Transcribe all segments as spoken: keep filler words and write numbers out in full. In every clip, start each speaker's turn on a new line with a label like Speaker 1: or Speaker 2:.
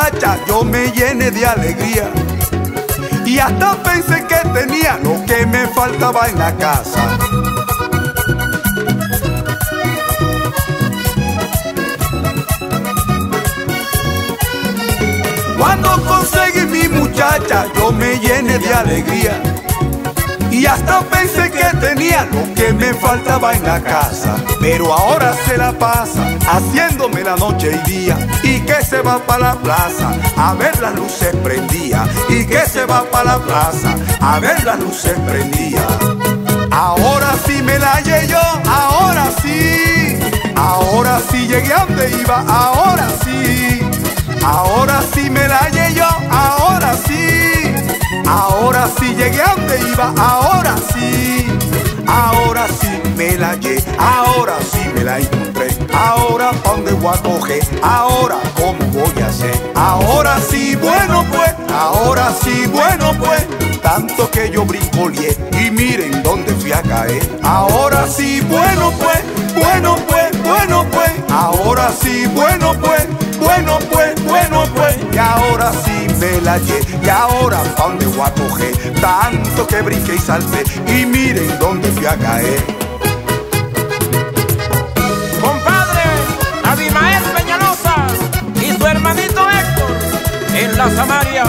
Speaker 1: muchacha yo me llené de alegría y hasta pensé que tenía lo que me faltaba en la casa. Cuando conseguí mi muchacha yo me llené de alegría y hasta pensé que tenía lo que me faltaba en la casa. Pero ahora se la pasa haciéndome la noche y día, y que se va para la plaza a ver las luces prendidas, y que se va para la plaza a ver las luces prendidas. Ahora sí me la hallé yo, ahora sí, ahora sí llegué a donde iba, ahora sí, ahora sí me la hallé yo, ahora sí, ahora sí llegué a donde iba, ahora sí, ahora sí me la hallé, ahora sí me la encontré, ahora pa' dónde voy a coger, ahora cómo voy a hacer, ahora sí bueno pues, ahora sí bueno pues, tanto que yo brincolié y miren dónde fui a caer, ahora sí bueno pues, bueno pues, bueno pues, ahora sí bueno pues, bueno pues, bueno pues, y ahora sí me la hallé, y ahora pa' dónde voy a coger, tanto que brinqué y salté y miren dónde fui a caer.
Speaker 2: Compadre Abimael Peñalosa y su hermanito Héctor en la Samaria.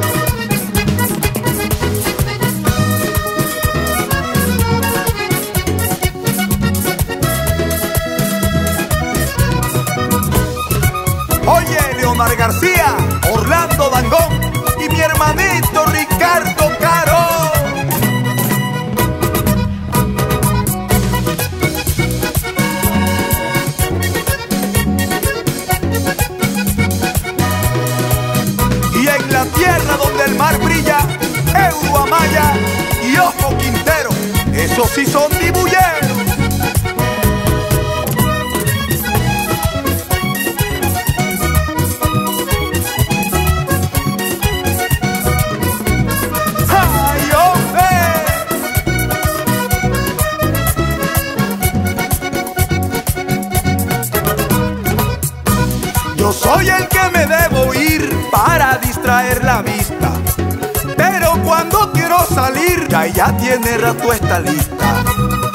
Speaker 1: Oye, Leonardo García, Orlando Dangón y mi hermanito Ricardo Caro. Y en la tierra donde el mar brilla, Euro Amaya y Ojo Quintero, esos sí son dibulleros. Yo soy el que me debo ir para distraer la vista, pero cuando quiero salir ya ya tiene rato esta lista.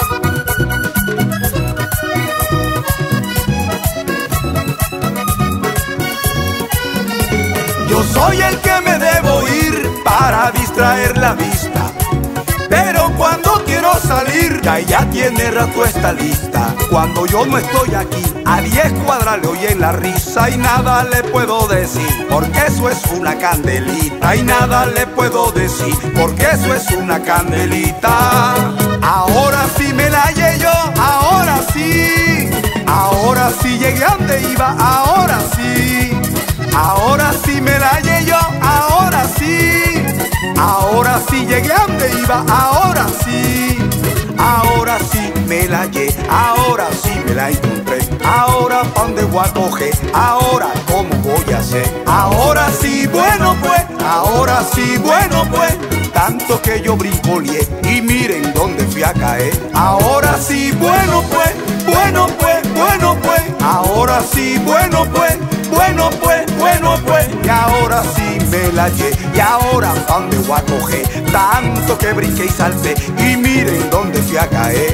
Speaker 1: Yo soy el que me debo ir para distraer la vista, pero cuando quiero salir ya ya tiene rato esta lista. Cuando yo no estoy aquí, a diez cuadras le oyen la risa y nada le puedo decir, porque eso es una candelita. Y nada le puedo decir, porque eso es una candelita. Ahora sí me la hallé yo, ahora sí, ahora sí llegué a donde iba, ahora sí, ahora sí me la hallé yo, ahora sí, ahora sí llegué a donde iba, ahora sí, ahora sí me la hallé, ahora sí me la encontré, ahora pa' dónde voy a coger, ahora cómo voy a hacer, ahora sí bueno pues, ahora sí bueno pues, tanto que yo brincolié y miren dónde fui a caer, ahora sí bueno pues, bueno pues, bueno pues, ahora sí bueno pues, bueno pues, bueno pues, y ahora sí me la hallé, y ahora pa' dónde voy a coger, tanto que brinqué y salté y miren dónde fui a caer.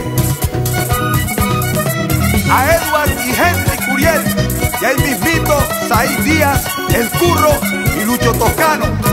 Speaker 1: A Edward y Henry Curiel y el mismito Said Díaz, el Curro y Lucho Toscano.